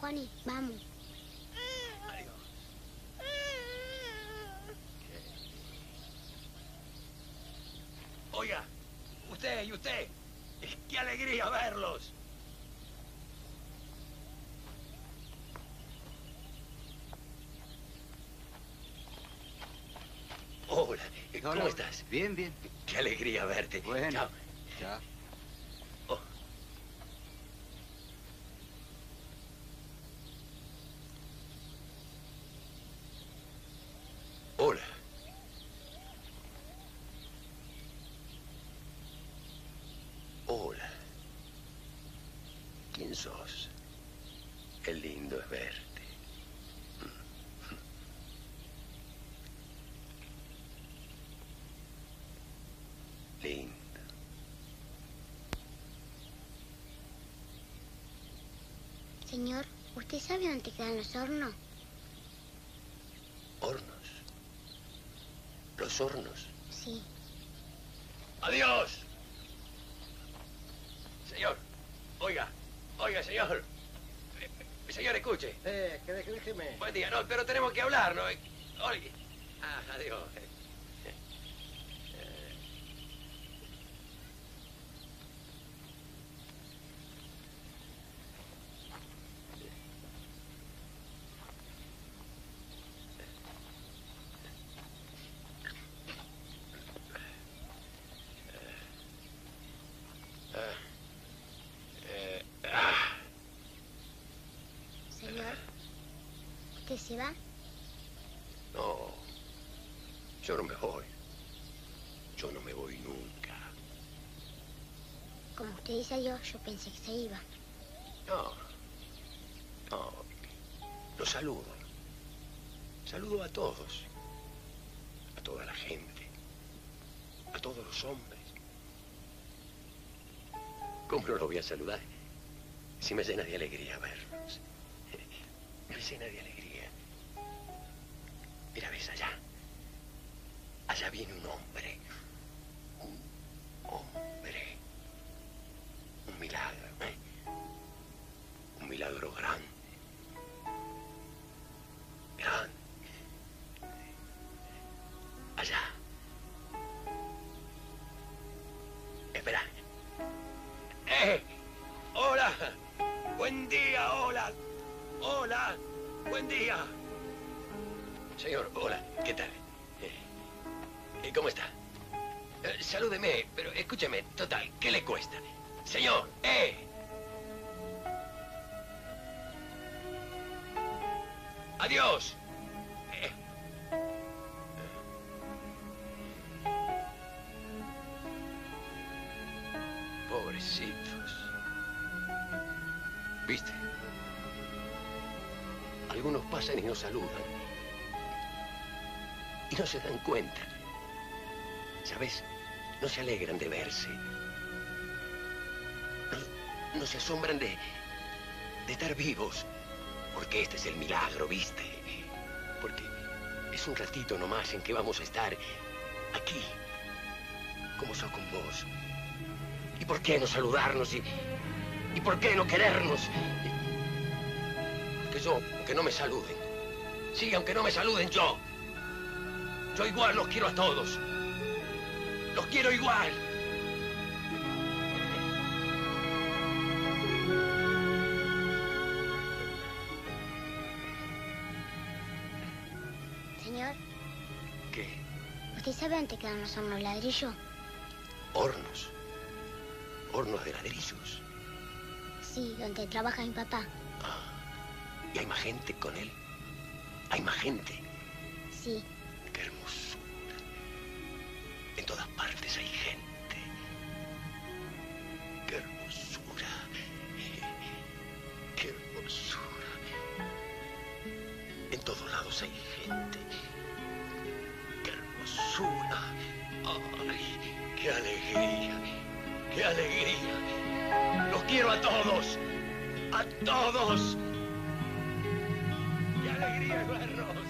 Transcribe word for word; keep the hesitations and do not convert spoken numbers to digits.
Juani, vamos. Adiós. Oiga, usted y usted. ¡Qué alegría verlos! Hola, ¿cómo Hola. estás? Bien, bien. Qué alegría verte. Bueno. Chao. Chao. Oh. Hola. Hola. ¿Quién sos? Qué lindo es verte. Lindo. Señor, ¿usted sabe dónde quedan los hornos? ¿Hornos? ¿Los hornos? Sí. ¡Adiós! Señor, oiga, oiga, señor. Eh, Señor, escuche. Eh, que deje- déjeme. Buen día, no, pero tenemos que hablar, ¿no? Oye. Ah, adiós. Eh, ah, Señor, ¿usted se va? no, yo no me voy. Yo no me voy nunca. Como usted dice adiós, yo pensé que se iba. No, no, los saludo. Saludo a todos. A toda la gente. A todos los hombres. ¿Cómo no lo voy a saludar? Si me llena de alegría verlos. Me llena de alegría. Mira, ves allá. Allá viene un hombre. Un hombre. Un milagro, ¿eh? Un milagro grande. Grande. Allá. Espera. ¡Eh! ¡Hola! ¡Buen día! ¡Hola! ¡Hola! ¡Buen día! Señor, hola. ¿Qué tal? Eh, ¿Cómo está? Eh, salúdeme, pero escúcheme, total, ¿qué le cuesta? Señor, ¡eh! ¡Adiós! Eh. Pobrecitos. ¿Viste? Algunos pasan y no saludan. Y no se dan cuenta. ¿Sabes? No se alegran de verse. No, no se asombran de, de estar vivos. Porque este es el milagro, ¿viste? Porque es un ratito nomás en que vamos a estar aquí. Como yo con vos. ¿Y por qué no saludarnos? ¿Y, y por qué no querernos? Porque yo, aunque no me saluden. Sí, aunque no me saluden, yo. Yo igual los quiero a todos. Los quiero igual. Señor, ¿Qué? ¿usted sabe dónde quedan los hornos ladrillo? Hornos. Hornos de ladrillos. Sí, donde trabaja mi papá. Ah, ¿y hay más gente con él? ¿Hay más gente? Sí. ¡Qué hermosura! En todas partes hay gente. ¡Qué hermosura! ¡Qué hermosura! En todos lados hay gente. ¡Qué hermosura! ¡Ay, qué alegría! ¡Qué alegría! ¡Los quiero a todos! ¡A todos! ¡Qué alegría es verlos!